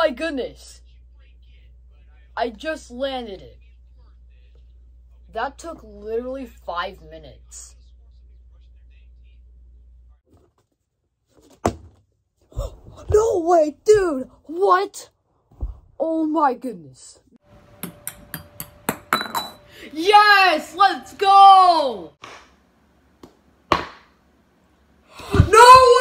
my goodness. I just landed it. That took literally 5 minutes. No way, dude! What? Oh my goodness. Yes! Let's go! No